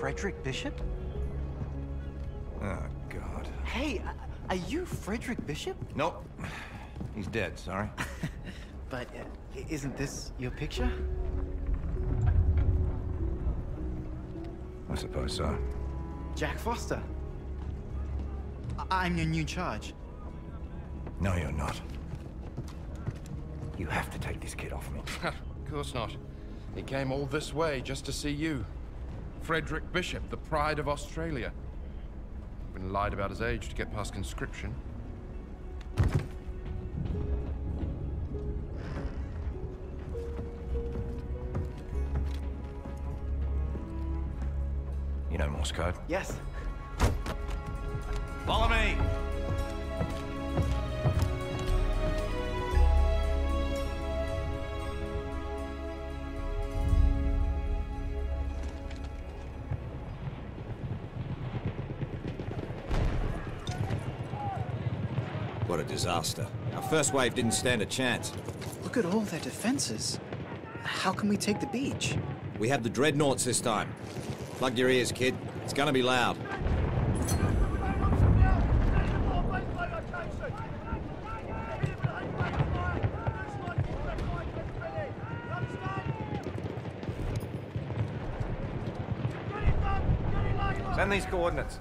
Frederick Bishop? Oh, God. Hey, are you Frederick Bishop? Nope. He's dead, sorry. But isn't this your picture? I suppose so. Jack Foster. I'm your new charge. No, you're not. You have to take this kid off me. Of course not. He came all this way just to see you. Frederick Bishop, the pride of Australia. Been lied about his age to get past conscription. You know Morse code? Yes. Follow me! What a disaster. Our first wave didn't stand a chance. Look at all their defenses. How can we take the beach? We have the dreadnoughts this time. Plug your ears, kid. It's gonna be loud. Send these coordinates.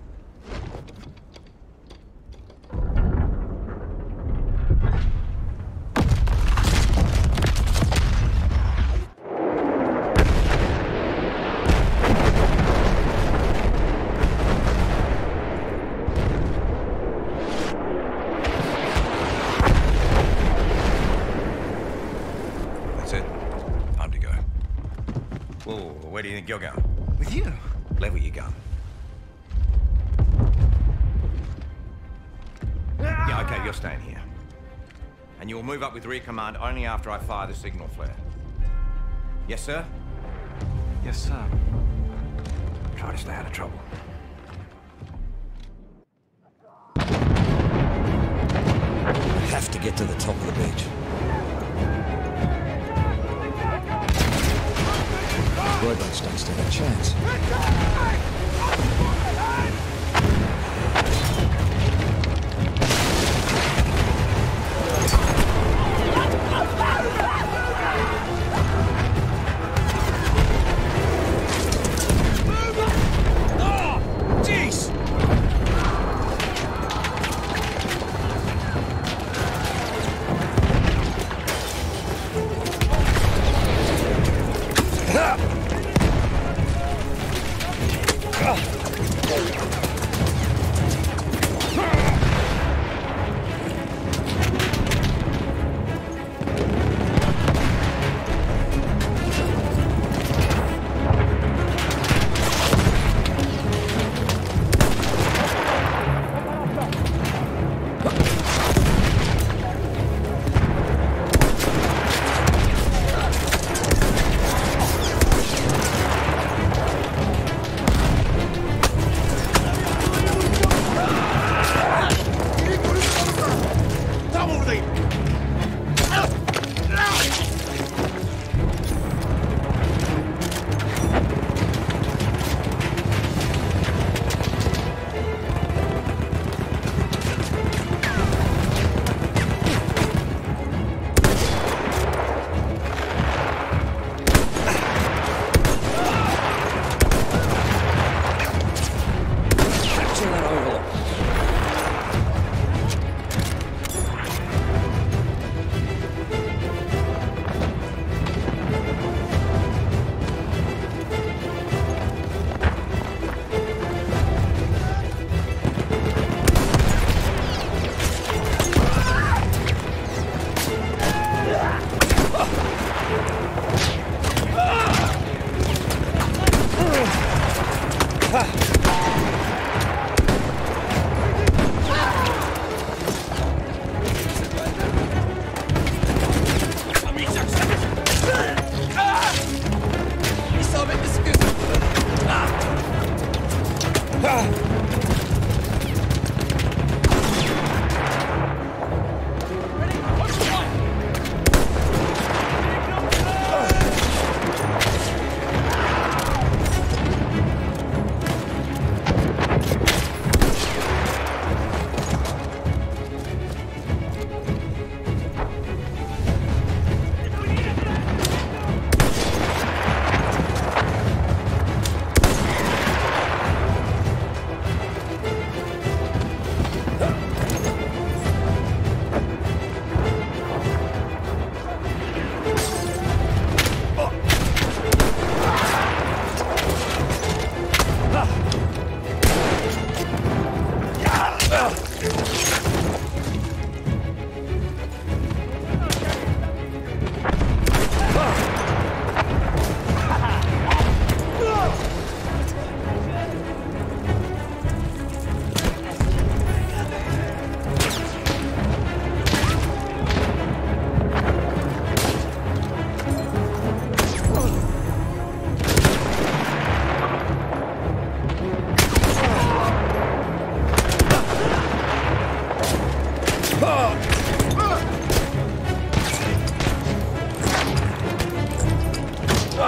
Where do you think you're going? With you? Level your gun. Yeah, okay, you're staying here. And you will move up with rear command only after I fire the signal flare. Yes, sir? Yes, sir. Try to stay out of trouble. We have to get to the top of the beach. Rowboats don't stand a chance.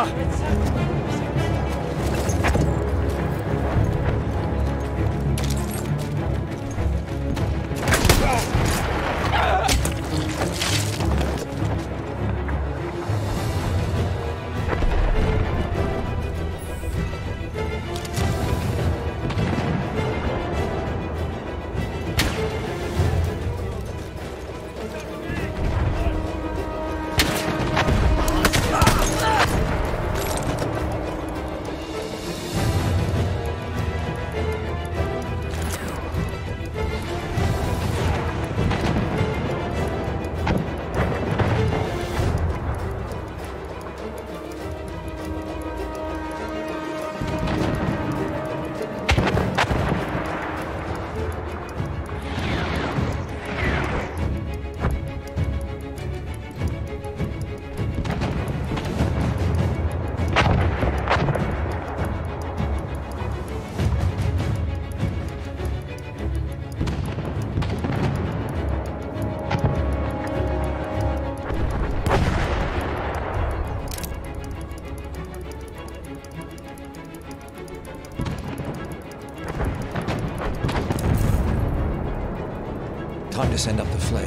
Time to send up the flare.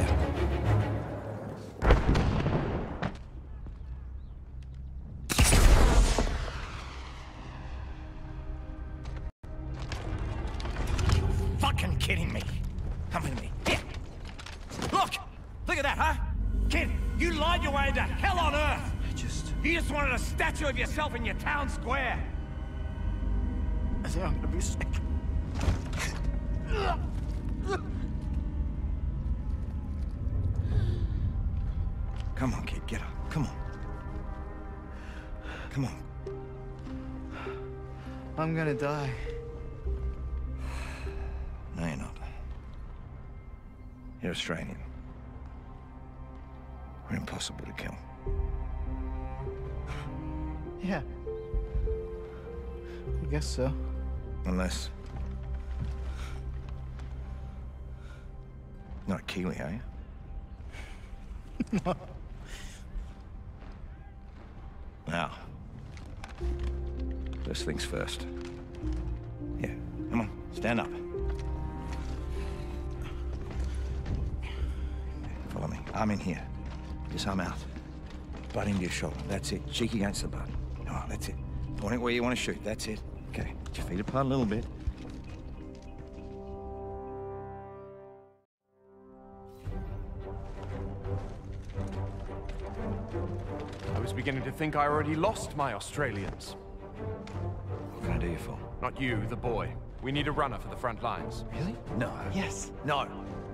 Fucking kidding me. Come with me. Here. Look! Look at that, huh? Kid, you lied your way into hell on earth! You just wanted a statue of yourself in your town square. I think I'm gonna be sick. Come on, kid, get up. Come on. Come on. I'm gonna die. No, you're not. You're Australian. We're impossible to kill. Yeah. I guess so. Unless... Not a Kiwi, are you? No. Now, first things first. Yeah, come on, stand up. Follow me. Arm in here. Just arm out. Butt into your shoulder. That's it. Cheek against the butt. Oh, that's it. Point it where you want to shoot. That's it. Okay. Put your feet apart a little bit. I was beginning to think I already lost my Australians. What can I do you for? Not you, the boy. We need a runner for the front lines. Really? No. Yes. No.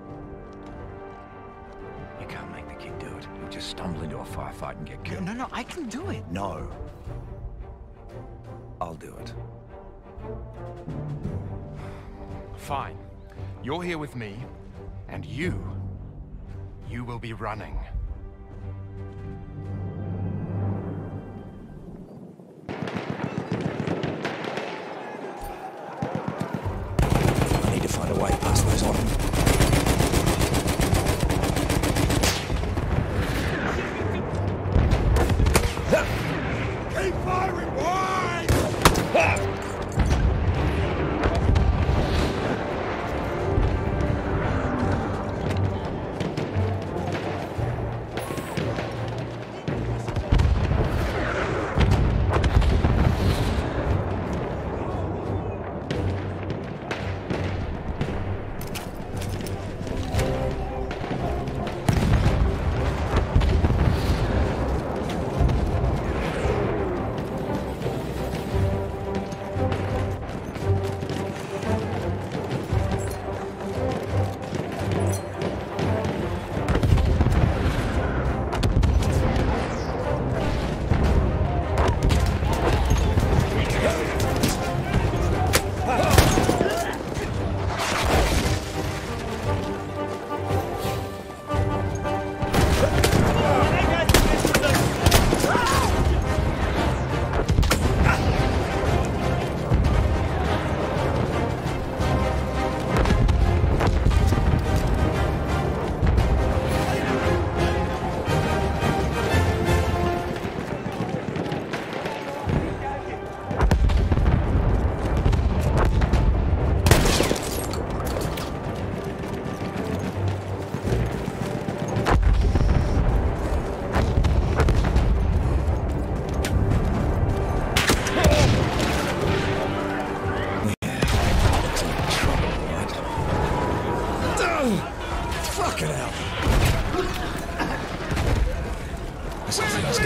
You can't make the kid do it. He'll just stumble into a firefight and get killed. No, I can do it. No. I'll do it. Fine. You're here with me, and you will be running. I need to find a way past those Ottomans. Keep firing wide!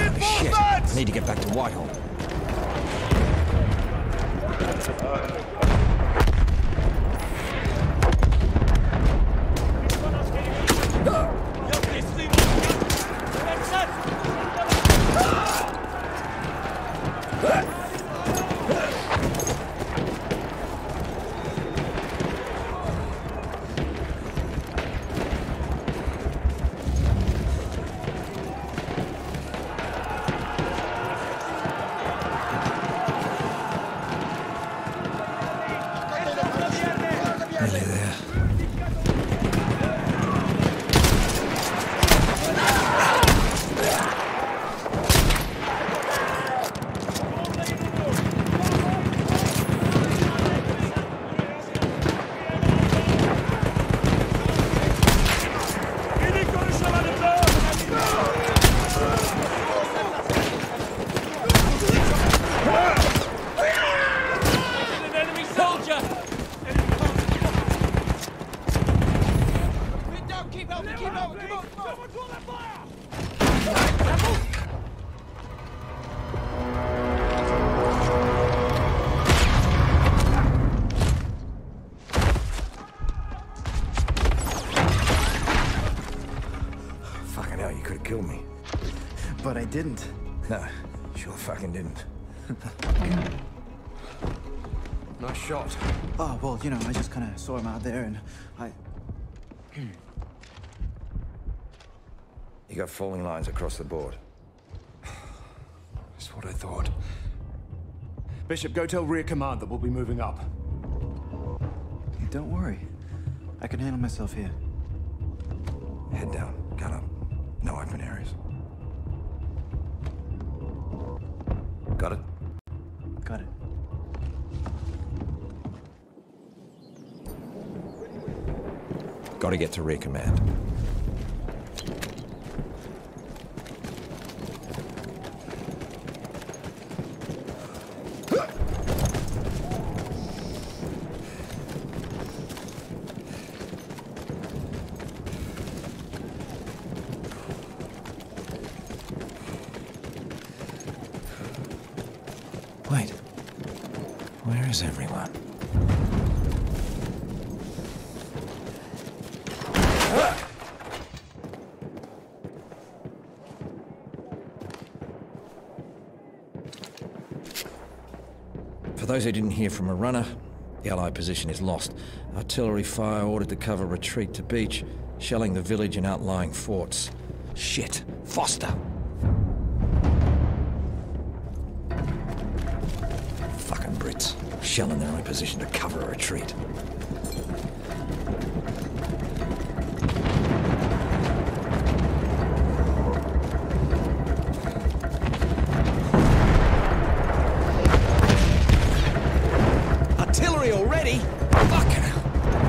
Shit, I need to get back to Whitehall. Nearly there. Fucking hell, you could have killed me. But I didn't. No, sure fucking didn't. Nice shot. Oh, well, you know, I just kind of saw him out there and I... You got falling lines across the board. That's what I thought. Bishop, go tell rear command that we'll be moving up. Don't worry. I can handle myself here. Head down, gun up. No open areas. Got it? Got it. Gotta get to rear command. Wait, where is everyone? For those who didn't hear from a runner, the Allied position is lost. Artillery fire ordered to cover retreat to beach, shelling the village and outlying forts. Shit, Foster! Fucking Brits, shelling their own position to cover a retreat. Artillery already? Fucking hell.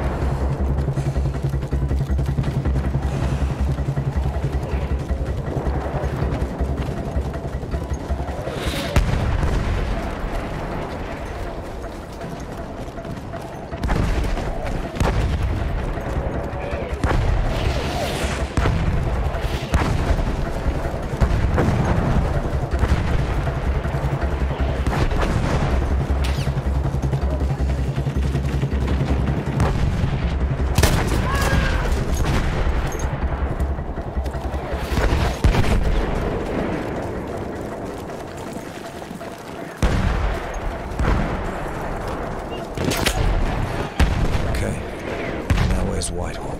Whitehall.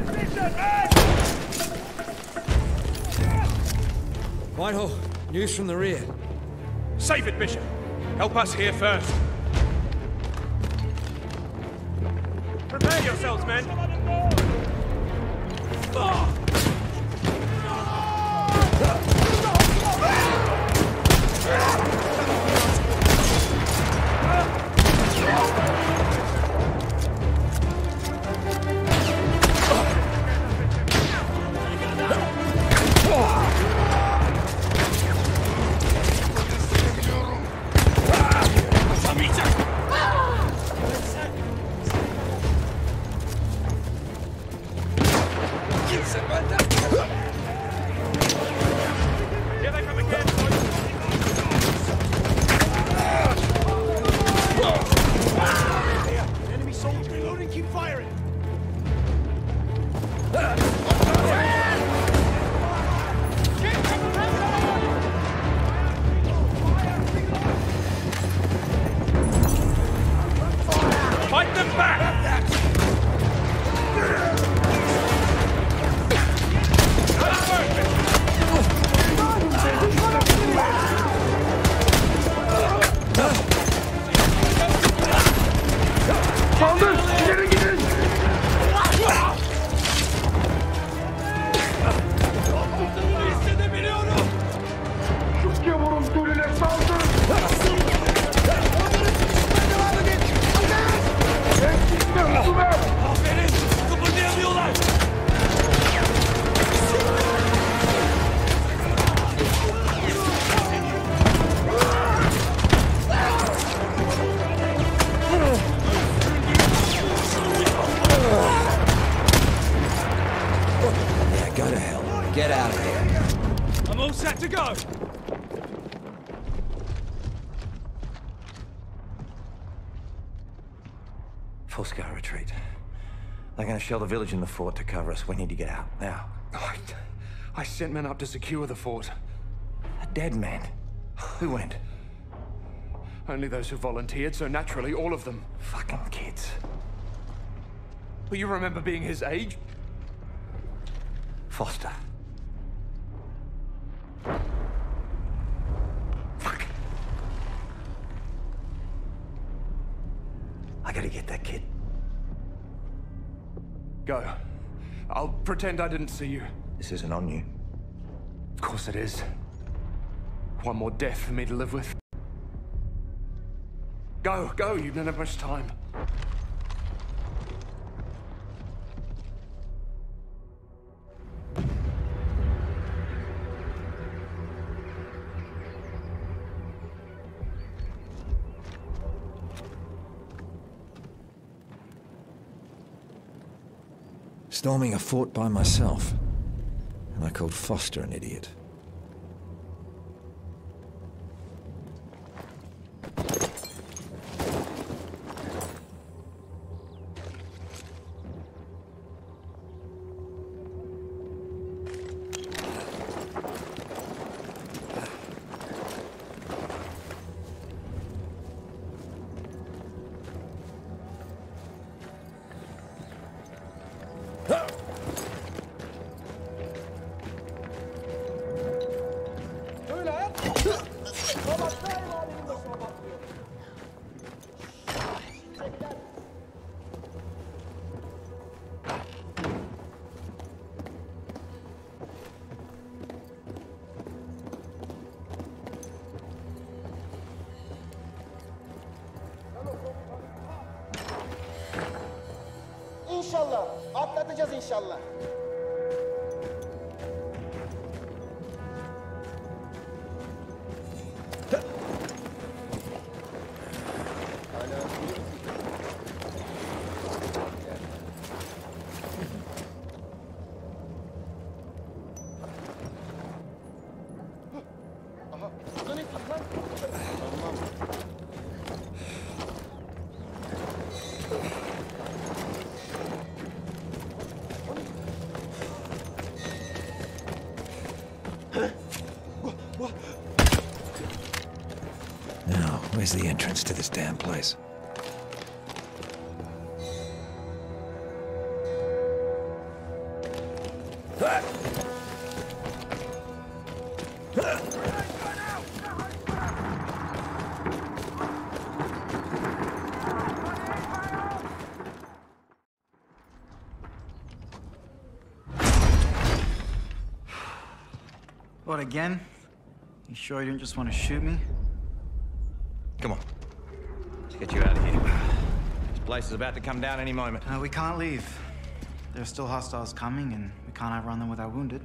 Whitehall, news from the rear. Save it, Bishop. Help us here first. Prepare yourselves, men. Oh! Yeah, go to hell. Get out of here. I'm all set to go. Full-scale retreat. They're gonna shell the village and the fort to cover us. We need to get out, now. I sent men up to secure the fort. A dead man? Who went? Only those who volunteered, so naturally all of them. Fucking kids. But you remember being his age? Foster. Fuck. I gotta get that kid. Go. I'll pretend I didn't see you. This isn't on you. Of course it is. One more death for me to live with. Go, go, you don't have much time. Storming a fort by myself. And I called Foster an idiot. İnşallah. Atlatacağız inşallah. Aha. Burada ne lan? Tamam. Now, where's the entrance to this damn place? What, again? You sure you didn't just want to shoot me? Come on. Let's get you out of here. This place is about to come down any moment. We can't leave. There are still hostiles coming, and we can't outrun them with our wounded.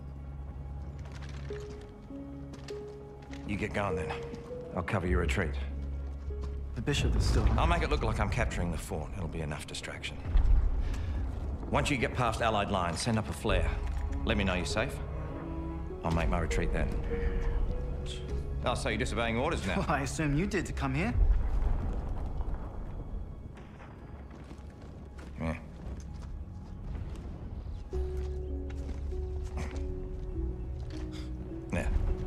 You get going then. I'll cover your retreat. The bishop is still... I'll make it look like I'm capturing the fort. It'll be enough distraction. Once you get past Allied lines, send up a flare. Let me know you're safe. I'll make my retreat then. Oh, so you're disobeying orders now? Well, I assume you did to come here. Yeah. Yeah.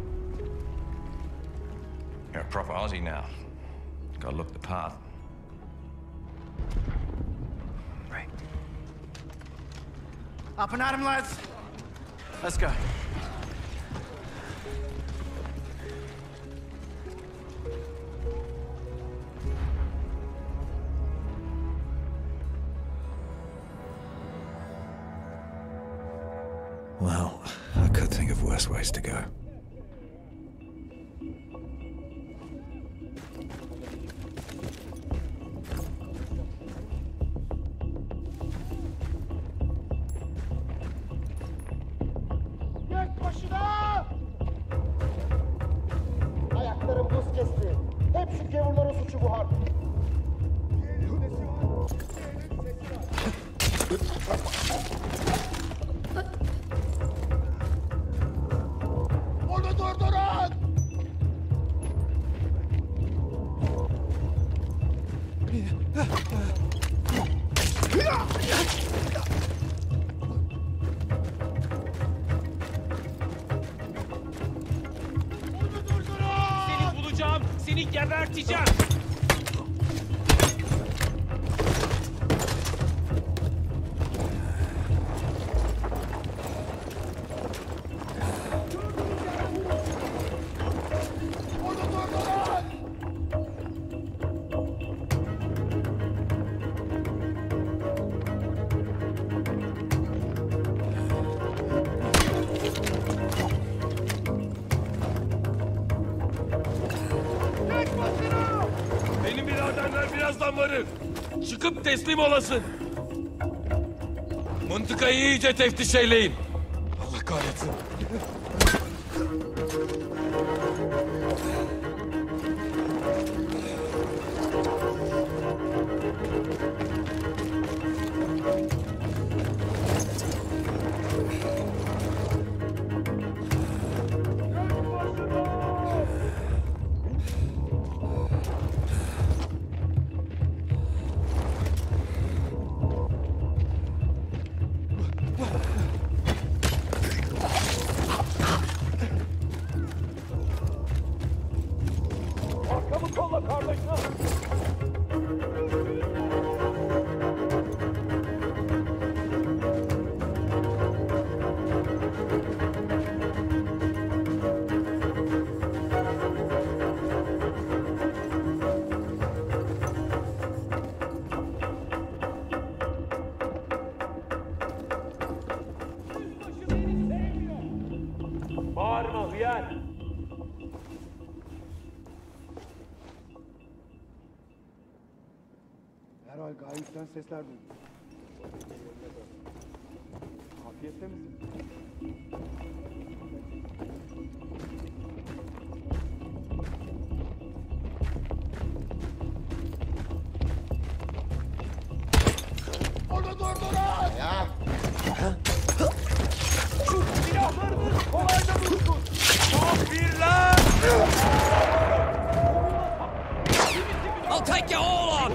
You're a proper Aussie now. Gotta look the part. Right. Up and at him, lads. Let's go. Well, I could think of worse ways to go. buz kesti. Hep şu gavurların suçu bu harp. Onu durdurun! Seni bulacağım, seni geberteceğim. Benim biraderler birazdan varır. Çıkıp teslim olasın. Mıntıkayı iyice teftiş eyleyin. Allah kahretsin. Arkamı kolla kardeşim. Bağırma hıyar. Herhal gayipten sesler duydum. Afiyette misin? Onu durdurun! Ya! Şu silahlarınız kolayca dursun. Kafirler! I'll take you all on!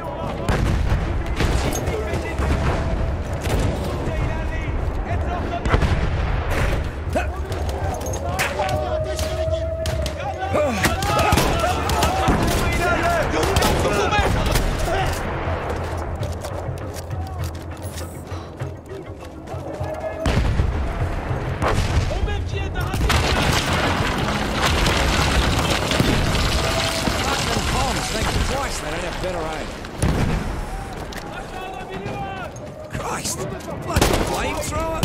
Ateş gerekir! O mevkiye daha Bombs, think twice, they don't have better aim. aşağıda biri var. Christ! Bloody flamethrower!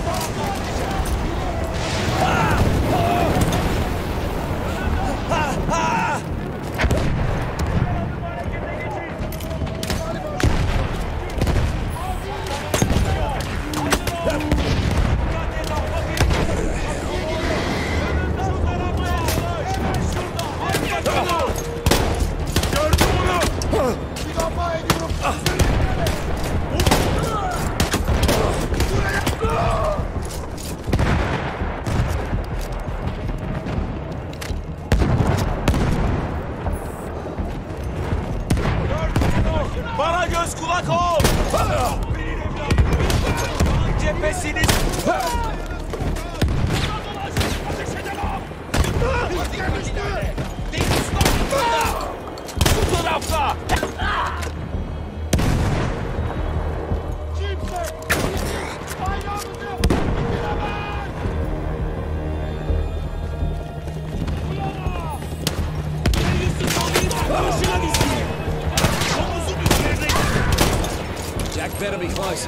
Müdafaa ediyorum! Bana göz kulak ol. Cephesiniz. Bu tarafta. Kimse! Bayrağımızı indiremez! Jack better be close.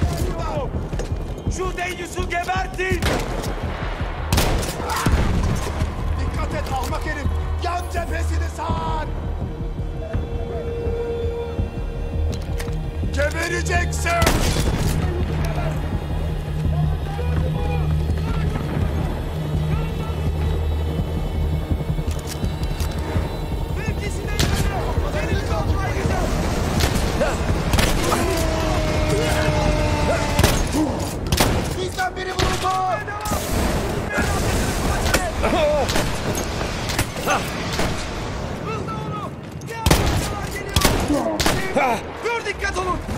Şu deyyusu gebertin! Öleceksin! Bizden biri vuruldu! Dur dikkat olun!